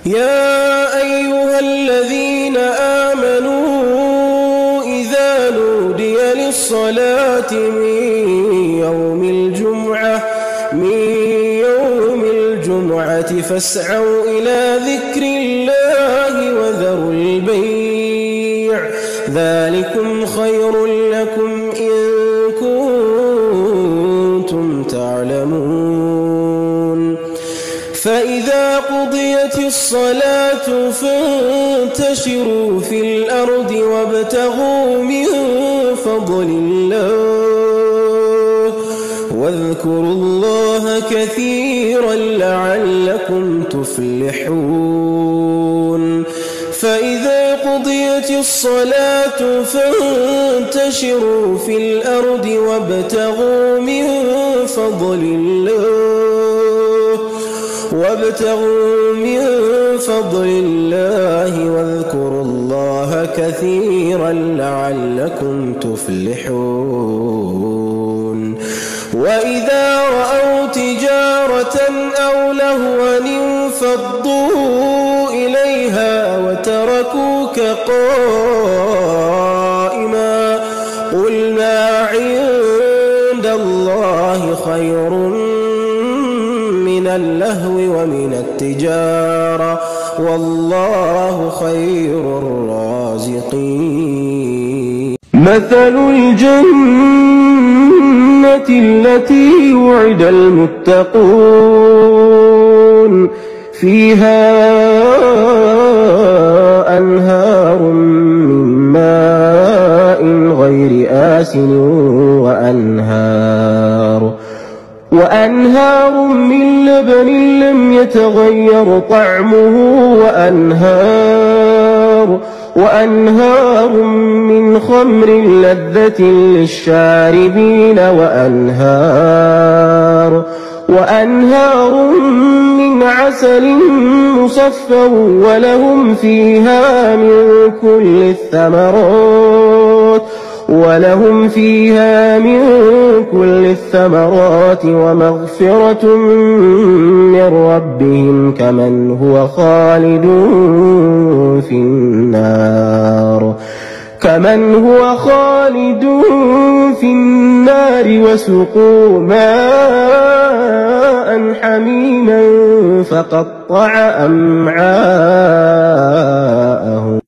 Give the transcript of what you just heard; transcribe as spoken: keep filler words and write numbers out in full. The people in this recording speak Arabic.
يا أيها الذين آمنوا إذا نودي للصلاة من يوم الجمعة من يوم الجمعة فاسعوا إلى ذكر الله وذروا البيع ذلكم خير لكم إن كنتم تعلمون. فإذا قضيت الصلاة فانتشروا في الأرض وابتغوا من فضل الله واذكروا الله كثيرا لعلكم تفلحون. فإذا قضيت الصلاة فانتشروا في الأرض وابتغوا من فضل الله وابتغوا من فضل الله واذكروا الله كثيرا لعلكم تفلحون. وإذا رأوا تجارة أو لهوا انفضوا إليها وتركوك قائما قل ما عند الله خير من اللهو ومن التجارة والله خير الرازقين. مثل الجنة التي وعد المتقون فيها أنهار من ماء غير آسن وأنهار وأنهار من لبن لم يتغير طعمه وأنهار وأنهار من خمر لذة للشاربين وأنهار وأنهار من عسل مصفى ولهم فيها من كل الثمرات ولهم فيها من كل الثمرات ومغفرة من ربهم كمن هو خالد في النار كمن هو خالد في النار وسقوا ماء حميما فقطع أمعاءهم.